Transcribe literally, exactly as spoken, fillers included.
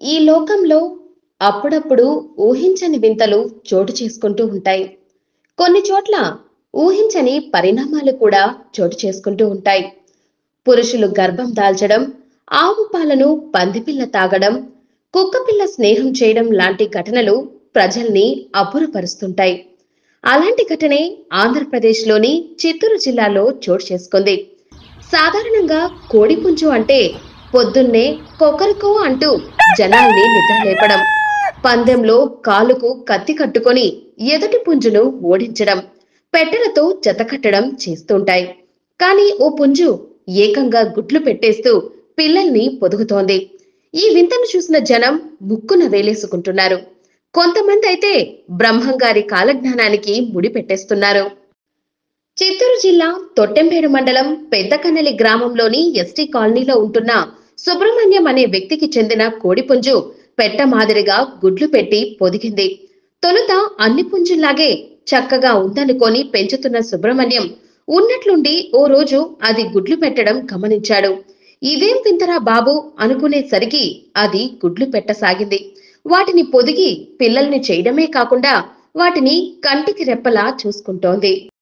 ఈ లోకంలో అప్పుడప్పుడు ఊహించని వింతలు చోటు చేసుకుంటూ ఉంటాయి. కొన్ని చోట్ల ఊహించని పరిణామాలు కూడా చోటు చేసుకుంటూ ఉంటాయి. పురుషులు గర్భం దాల్చడం, ఆవు పాలను పందిపిల్ల తాగడం, కుక్కపిల్ల స్నేహం చేయడం లాంటి ఘటనలు ప్రజల్ని అబ్బురపరుస్తుంటాయి. అలాంటి ఘటనే ఆంధ్రప్రదేశ్లోని చిత్తూరు జిల్లాలో చోటు చేసుకుంది. సాధారణంగా కోడిపుంజు అంటే పొద్దున్నే కొకరికో అంటూ జనాల్ని నిద్రలేపడం, పందెంలో కాలుకు కత్తి కట్టుకొని ఎదుటి పుంజును ఓడించడం, పెట్టెలతో జతకట్టడం చేస్తుంటాయి. కానీ ఓ పుంజు ఏకంగా గుడ్లు పెట్టేస్తూ పిల్లల్ని పొదుగుతోంది. ఈ వింతను చూసిన జనం ముక్కున వేలేసుకుంటున్నారు. కొంతమంది అయితే బ్రహ్మంగారి కాలజ్ఞానానికి ముడి పెట్టేస్తున్నారు. చిత్తూరు జిల్లా తొట్టెంబేడు మండలం పెద్దకన్నెలి గ్రామంలోని ఎస్టీ కాలనీలో ఉంటున్న సుబ్రహ్మణ్యం అనే వ్యక్తికి చెందిన కోడిపుంజు పెట్ట మాదిరిగా గుడ్లు పెట్టి పొదిగింది. తొలుత అన్ని పుంజుల్లాగే చక్కగా ఉందనుకొని పెంచుతున్న సుబ్రహ్మణ్యం ఉన్నట్లుండి ఓ రోజు అది గుడ్లు పెట్టడం గమనించాడు. ఇదేం వింతరా బాబు అనుకునేసరికి అది గుడ్లు పెట్టసాగింది. వాటిని పొదిగి పిల్లల్ని చేయడమే కాకుండా వాటిని కంటికి రెప్పలా చూసుకుంటోంది.